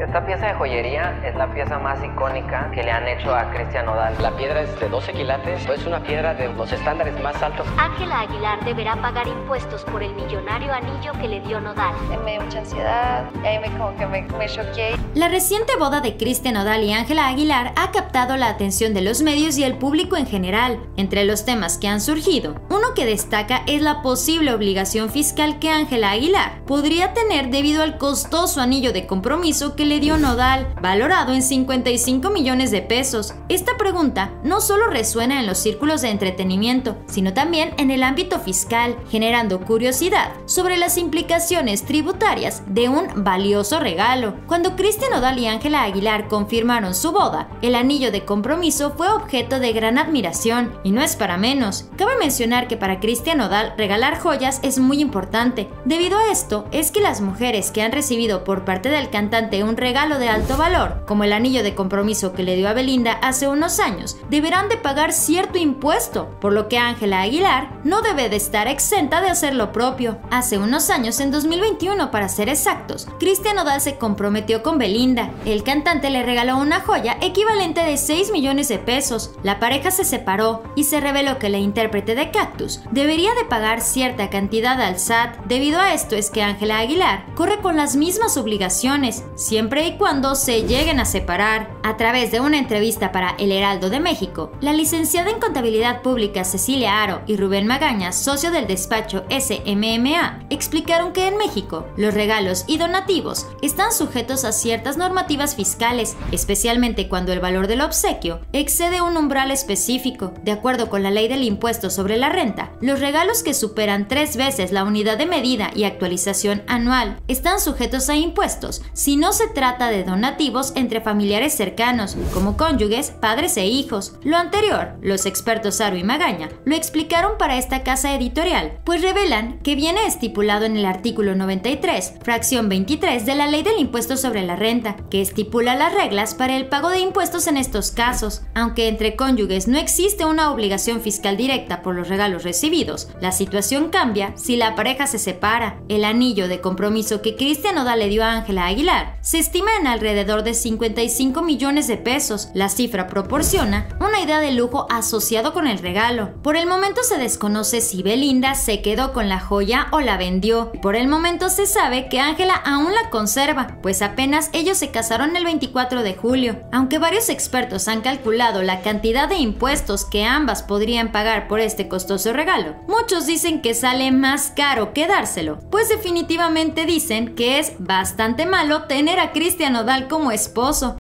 Esta pieza de joyería es la pieza más icónica que le han hecho a Cristian Nodal. La piedra es de 12 quilates, es una piedra de los estándares más altos. Ángela Aguilar deberá pagar impuestos por el millonario anillo que le dio Nodal. Me dio mucha ansiedad y ahí me choqué. La reciente boda de Cristian Nodal y Ángela Aguilar ha captado la atención de los medios y el público en general. Entre los temas que han surgido, uno que destaca es la posible obligación fiscal que Ángela Aguilar podría tener debido al costoso anillo de compromiso que le dio Nodal, valorado en 55 millones de pesos. Esta pregunta no solo resuena en los círculos de entretenimiento, sino también en el ámbito fiscal, generando curiosidad sobre las implicaciones tributarias de un valioso regalo. Cuando Cristian Nodal y Ángela Aguilar confirmaron su boda, el anillo de compromiso fue objeto de gran admiración, y no es para menos. Cabe mencionar que para Cristian Nodal regalar joyas es muy importante. Debido a esto, es que las mujeres que han recibido por parte del cantante un regalo de alto valor, como el anillo de compromiso que le dio a Belinda hace unos años, deberán de pagar cierto impuesto, por lo que Ángela Aguilar no debe de estar exenta de hacer lo propio. Hace unos años, en 2021 para ser exactos, Cristian Nodal se comprometió con Belinda. El cantante le regaló una joya equivalente de 6 millones de pesos. La pareja se separó y se reveló que la intérprete de Cactus debería de pagar cierta cantidad al SAT. Debido a esto es que Ángela Aguilar corre con las mismas obligaciones, siempre y cuando se lleguen a separar. A través de una entrevista para El Heraldo de México, la licenciada en Contabilidad Pública Cecilia Aro y Rubén Magaña, socio del despacho SMMA, explicaron que en México los regalos y donativos están sujetos a ciertas normativas fiscales, especialmente cuando el valor del obsequio excede un umbral específico. De acuerdo con la ley del impuesto sobre la renta, los regalos que superan 3 veces la unidad de medida y actualización anual están sujetos a impuestos si no se trata de donativos entre familiares cercanos, como cónyuges, padres e hijos. Lo anterior, los expertos Aro y Magaña lo explicaron para esta casa editorial, pues revelan que viene estipulado en el artículo 93, fracción 23 de la Ley del Impuesto sobre la Renta, que estipula las reglas para el pago de impuestos en estos casos. Aunque entre cónyuges no existe una obligación fiscal directa por los regalos recibidos, la situación cambia si la pareja se separa. El anillo de compromiso que Cristian Nodal le dio a Ángela Aguilar se estima en alrededor de 55 millones de pesos. La cifra proporciona una idea de lujo asociado con el regalo. Por el momento se desconoce si Belinda se quedó con la joya o la vendió. Por el momento se sabe que Ángela aún la conserva, pues apenas ellos se casaron el 24 de julio. Aunque varios expertos han calculado la cantidad de impuestos que ambas podrían pagar por este costoso regalo, muchos dicen que sale más caro que dárselo, pues definitivamente dicen que es bastante malo tener a Cristian Nodal como esposo.